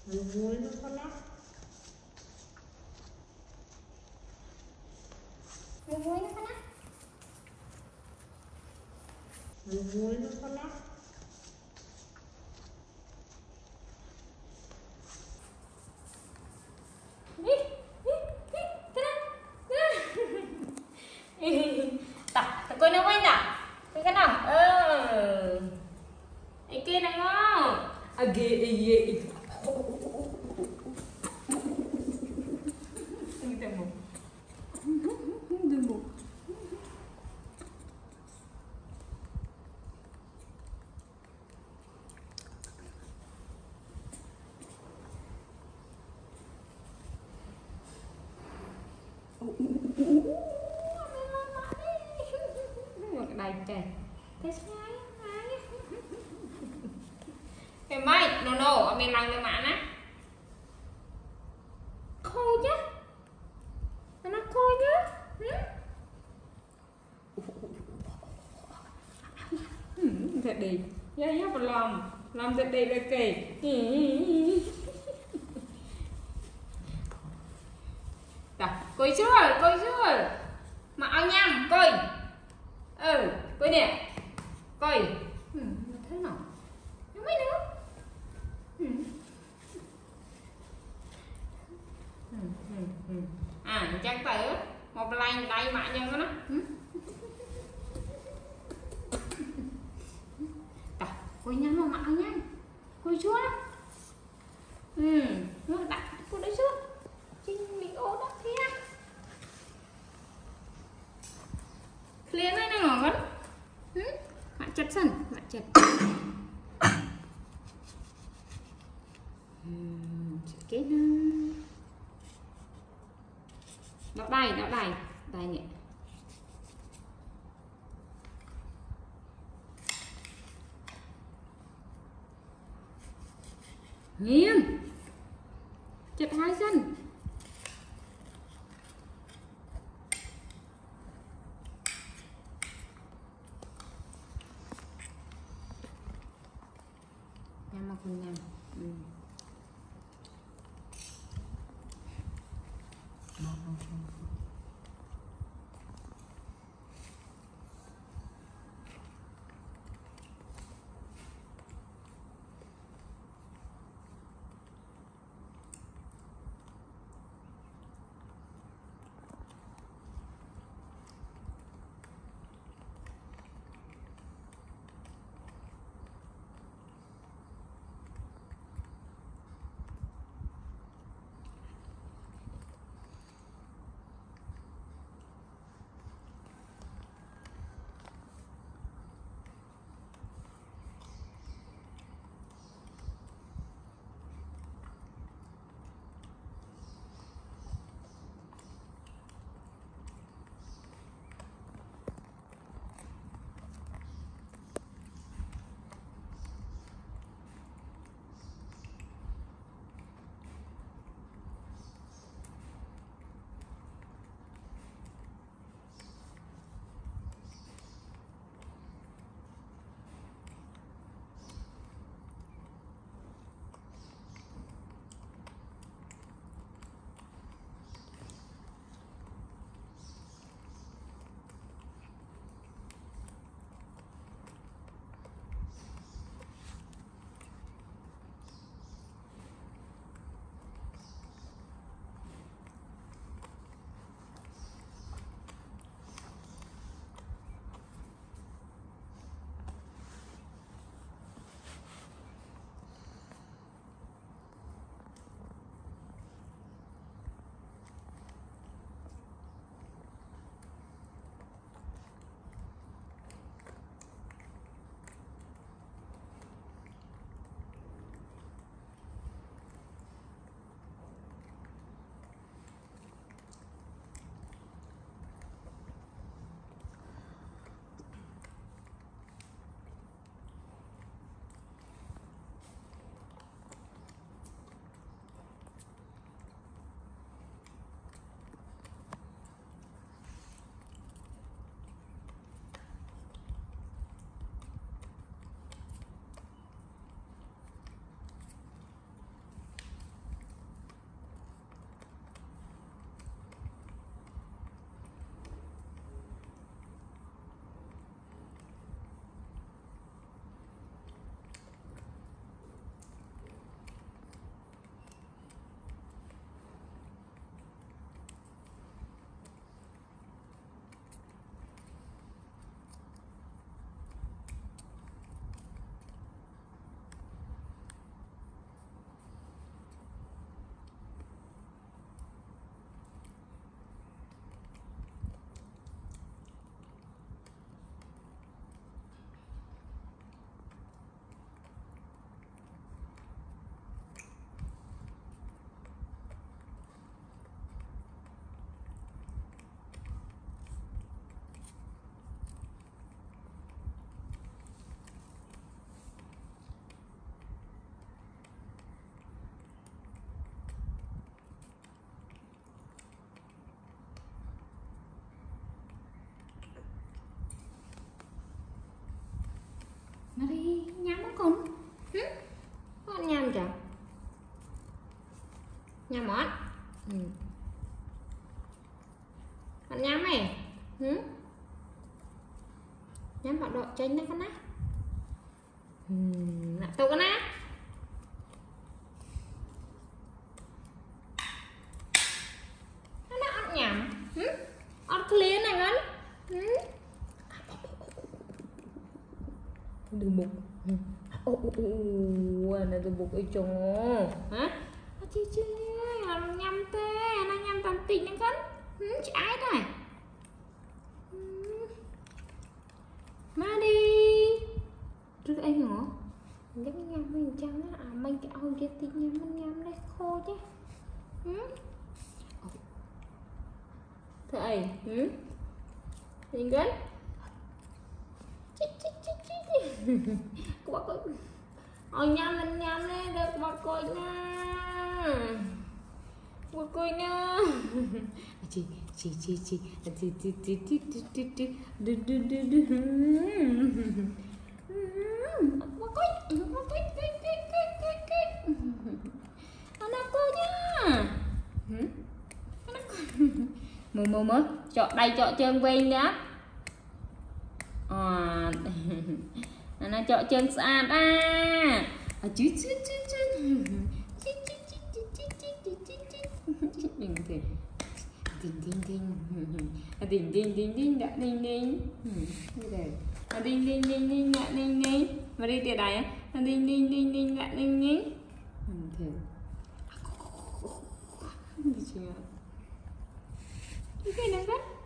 Vui nó con lắm. Vui nó con lắm. Vui nó con lắm. Tak kau nak main tak? Kau kena. Ikut nak mau. Age iye. Kita mau. Demo. Đây kìa. Thế ngay. Cái mày, no, ở bên lăng cho bạn á. Khôi chứ. Nó khôi chứ. Giật đi. Yeah, yeah, một làm giật đi là kì. Coi chưa. Mà ao nhăm, coi. Coi nè. Coi. Thế nào? Nó mấy nữa. Chắc tử một lần đây mà nhân đó nó. Coi nhăm mà mặc nhăm. Coi chúa đó. Nó đặt cô đấy chưa? Chính mình ô đó thế á. Clear này này ngon lắm. Bạn chặt sân, bạn chặt. Cái đó đây nè. Nghiêng. Chặt hai sân. Nhằm mà con nhằm. nhắm món bạn nhắm này nhắm bạn độ tranh nó con á lại tụ con á nó ăn nhắm ăn clear này ngắn đừng bụng này tôi bụng ấy chồng hả chị nhắm tê nó nhắm tàn tình nó con chị ai này má đi trước anh hả giống nhắm mình chăng á mình cái ôi kia tí nhắm đây khô chứ thầy nhìn gần ôi nhắm đây được bọc coi nha bọc coi nha chị bọc coi nó coi nha mơ chọn đây chọn chân bên đó nó chọn chân sàn chứ đinh đã đinh đã đinh mà đi từ đây đinh đã đinh cái này